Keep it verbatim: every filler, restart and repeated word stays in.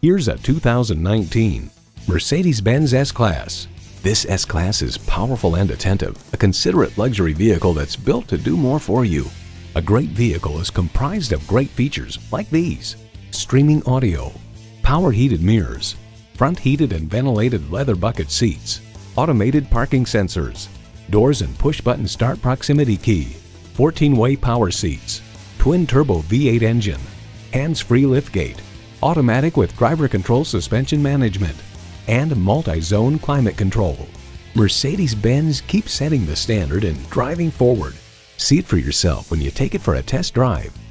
Here's a two thousand nineteen Mercedes-Benz S-Class. This S-Class is powerful and attentive, a considerate luxury vehicle that's built to do more for you. A great vehicle is comprised of great features like these: streaming audio, power heated mirrors, front heated and ventilated leather bucket seats, automated parking sensors, doors and push-button start proximity key, fourteen way power seats, twin-turbo V eight engine, hands-free liftgate, automatic with driver control suspension management, and multi-zone climate control. Mercedes-Benz keeps setting the standard and driving forward. See it for yourself when you take it for a test drive.